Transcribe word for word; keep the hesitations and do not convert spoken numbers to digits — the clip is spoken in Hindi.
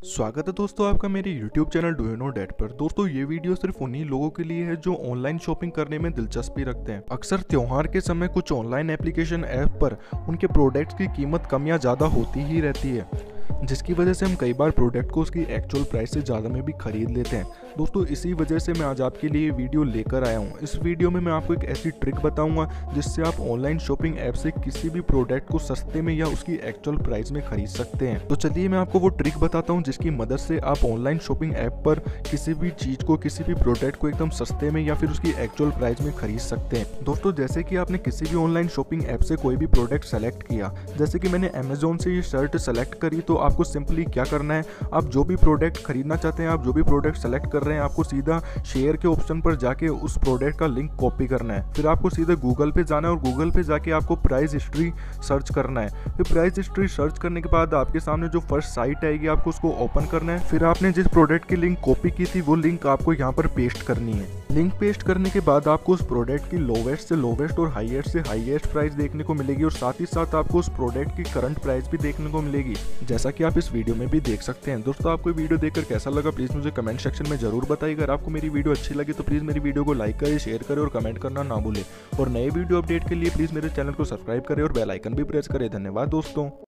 स्वागत है दोस्तों आपका मेरे YouTube channel do you know that पर। दोस्तों ये वीडियो सिर्फ उन्हीं लोगों के लिए है जो ऑनलाइन शॉपिंग करने में दिलचस्पी रखते हैं। अक्सर त्योहार के समय कुछ ऑनलाइन एप्लीकेशन ऐप पर उनके प्रोडक्ट्स की कीमत कम या ज़्यादा होती ही रहती है, जिसकी वजह से हम कई बार प्रोडक्ट को उसकी एक्चुअल प्राइस से ज़्यादा में भी खरीद लेते हैं। दोस्तों इसी वजह से मैं आज आपके लिए वीडियो लेकर आया हूँ। इस वीडियो में मैं आपको एक ऐसी ट्रिक बताऊंगा जिससे आप ऑनलाइन शॉपिंग ऐप से किसी भी प्रोडक्ट को सस्ते में या उसकी एक्चुअल प्राइस में खरीद सकते हैं। तो चलिए मैं आपको वो ट्रिक बताता हूँ जिसकी मदद से आप ऑनलाइन शॉपिंग ऐप पर किसी भी चीज़ को, किसी भी प्रोडक्ट को एकदम सस्ते में या फिर उसकी एक्चुअल प्राइस में खरीद सकते हैं। दोस्तों जैसे कि आपने किसी भी ऑनलाइन शॉपिंग ऐप से कोई भी प्रोडक्ट सेलेक्ट किया, जैसे कि मैंने अमेजोन से ये शर्ट सेलेक्ट करी, तो आपको सिंपली क्या करना है, आप जो भी प्रोडक्ट खरीदना चाहते हैं, आप जो भी प्रोडक्ट सेलेक्ट कर रहे हैं, आपको सीधा शेयर के ऑप्शन पर जाके उस प्रोडक्ट का लिंक कॉपी करना है। फिर आपको सीधे गूगल पे जाना है और गूगल पे जाके आपको प्राइस हिस्ट्री सर्च करना है। फिर प्राइस हिस्ट्री सर्च करने के बाद आपके सामने जो फर्स्ट साइट आएगी, आपको उसको ओपन करना है। फिर आपने जिस प्रोडक्ट की लिंक कॉपी की थी वो लिंक आपको यहाँ पर पेस्ट करनी है। लिंक पेस्ट करने के बाद आपको उस प्रोडक्ट की लोवेस्ट से लोवेस्ट और हाईएस्ट से हाईएस्ट प्राइस देखने को मिलेगी और साथ ही साथ आपको उस प्रोडक्ट की करंट प्राइस भी देखने को मिलेगी, जैसा कि आप इस वीडियो में भी देख सकते हैं। दोस्तों आपको वीडियो देखकर कैसा लगा प्लीज़ मुझे कमेंट सेक्शन में जरूर बताइए। अगर आपको मेरी वीडियो अच्छी लगी तो प्लीज़ मेरी वीडियो को लाइक करें, शेयर करें और कमेंट करना ना भूलें। और नए वीडियो अपडेट के लिए प्लीज़ मेरे चैनल को सब्सक्राइब करें और बेल आइकन भी प्रेस करें। धन्यवाद दोस्तों।